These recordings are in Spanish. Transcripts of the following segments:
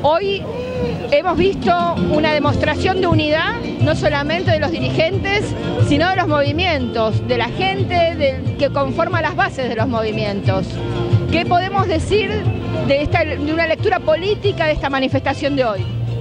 Hoy hemos visto una demostración de unidad, no solamente de los dirigentes, sino de los movimientos, de la gente que conforma las bases de los movimientos. ¿Qué podemos decir de una lectura política de esta manifestación de hoy?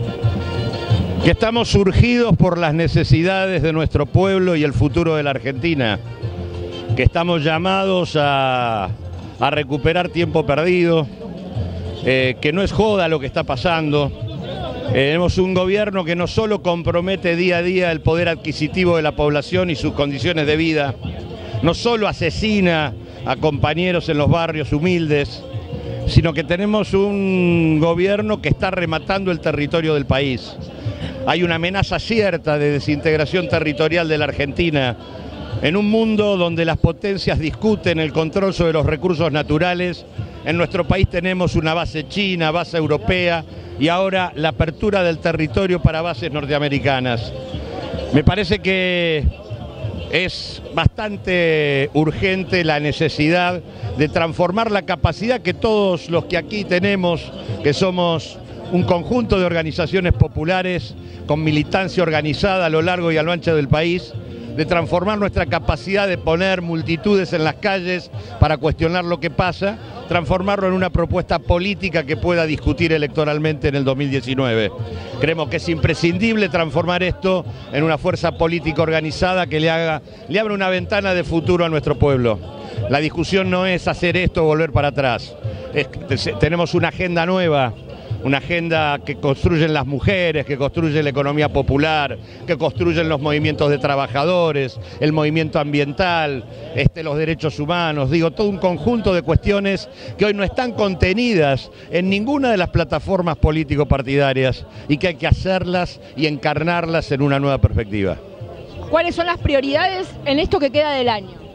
Que estamos surgidos por las necesidades de nuestro pueblo y el futuro de la Argentina, que estamos llamados a recuperar tiempo perdido, que no es joda lo que está pasando. Tenemos un gobierno que no solo compromete día a día el poder adquisitivo de la población y sus condiciones de vida, no solo asesina a compañeros en los barrios humildes, sino que tenemos un gobierno que está rematando el territorio del país. Hay una amenaza cierta de desintegración territorial de la Argentina. En un mundo donde las potencias discuten el control sobre los recursos naturales, en nuestro país tenemos una base china, base europea y ahora la apertura del territorio para bases norteamericanas. Me parece que es bastante urgente la necesidad de transformar la capacidad que todos los que aquí tenemos, que somos un conjunto de organizaciones populares con militancia organizada a lo largo y a lo ancho del país, de transformar nuestra capacidad de poner multitudes en las calles para cuestionar lo que pasa, transformarlo en una propuesta política que pueda discutir electoralmente en el 2019. Creemos que es imprescindible transformar esto en una fuerza política organizada que le abra una ventana de futuro a nuestro pueblo. La discusión no es hacer esto o volver para atrás. Tenemos una agenda nueva, una agenda que construyen las mujeres, que construye la economía popular, que construyen los movimientos de trabajadores, el movimiento ambiental, los derechos humanos, todo un conjunto de cuestiones que hoy no están contenidas en ninguna de las plataformas político-partidarias y que hay que hacerlas y encarnarlas en una nueva perspectiva. ¿Cuáles son las prioridades en esto que queda del año?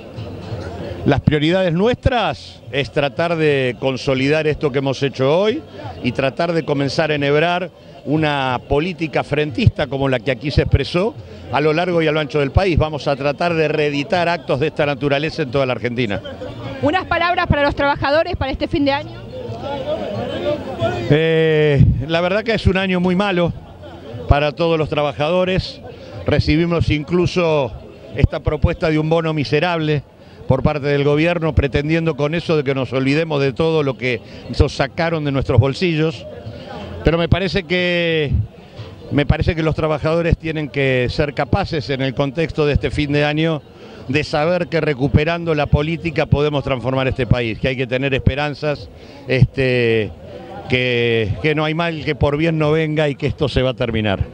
Las prioridades nuestras es tratar de consolidar esto que hemos hecho hoy y tratar de comenzar a enhebrar una política frentista como la que aquí se expresó a lo largo y a lo ancho del país. Vamos a tratar de reeditar actos de esta naturaleza en toda la Argentina. ¿Unas palabras para los trabajadores para este fin de año? La verdad que es un año muy malo para todos los trabajadores. Recibimos incluso esta propuesta de un bono miserable por parte del gobierno, pretendiendo con eso de que nos olvidemos de todo lo que nos sacaron de nuestros bolsillos. Pero me parece que los trabajadores tienen que ser capaces, en el contexto de este fin de año, de saber que recuperando la política podemos transformar este país, que hay que tener esperanzas, que no hay mal que por bien no venga y que esto se va a terminar.